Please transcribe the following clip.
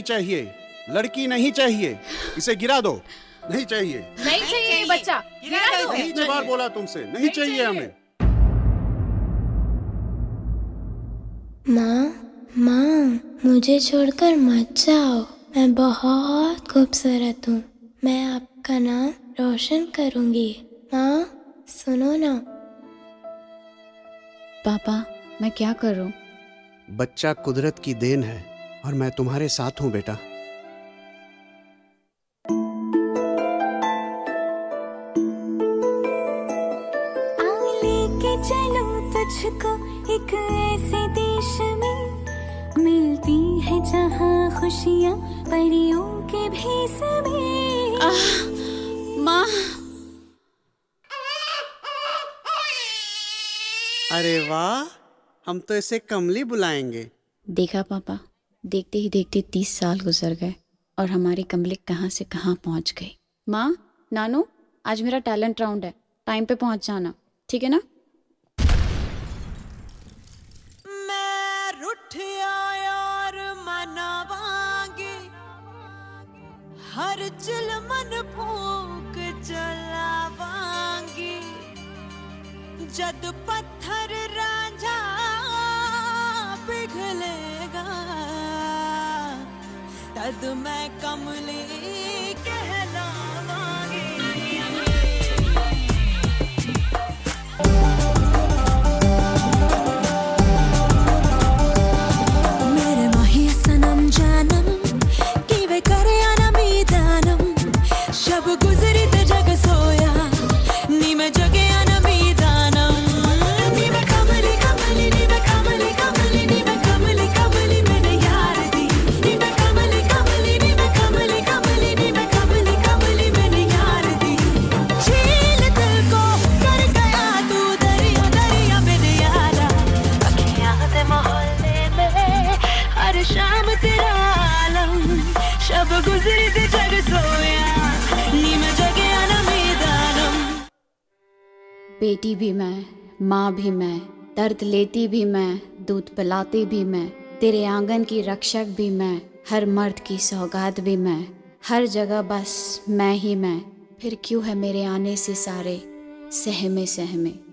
चाहिए, लड़की नहीं चाहिए, इसे गिरा दो। नहीं चाहिए, नहीं चाहिए ये बच्चा, गिरा दो। कितनी बार बोला तुमसे, नहीं चाहिए हमें। माँ, मुझे छोड़कर मत जाओ। मैं बहुत खूबसूरत हूँ। मैं आपका नाम रोशन करूँगी। माँ, सुनो ना। पापा, मैं क्या करूँ? बच्चा कुदरत की देन है और मैं तुम्हारे साथ हूँ बेटा। लेके चलो तुझको एक ऐसे देश में, मिलती है जहाँ खुशियाँ परियों के भेष में। माँ। अरे वाह, हम तो इसे कमली बुलाएंगे। देखा पापा, देखते ही देखते 30 साल गुजर गए और हमारी कमली कहाँ से कहाँ पहुँच गई। माँ, नानू, आज मेरा टैलेंट राउंड है, टाइम पे पहुँच जाना, ठीक है ना? मैं रुठिया यार मनावांगी, हर चिलमन फूक जलावांगी। जद पत्थर रांझा पिघलेगा, तद मैं कमली कहलावांगी। मेरे माही सनम जानम कि वे करे अनमी दानम, शब गुजरी ते जग सोया नी मैं जगे अनमी दानम। नी मैं कमली कमली, नी मैं कमली कमली, नी मैं कमली कमली मैंने यार दी। नी मैं कमली कमली, नी मैं कमली कमली, नी मैं कमली कमली मैंने यार दी। झील दिल को कर गया तू दरिया दरिया मैंने यारा, अखियां दे मोहल्ले में हर शाम तेरा आलम, शब गुजरी ते जग सोया नी मैं जगे अनमी दानम। बेटी भी मैं, माँ भी मैं, दर्द लेती भी मैं, दूध पिलाती भी मैं, तेरे आंगन की रक्षक भी मैं, हर मर्द की सौगात भी मैं, हर जगह बस मैं ही मैं। फिर क्यों है मेरे आने से सारे सहमे सहमे।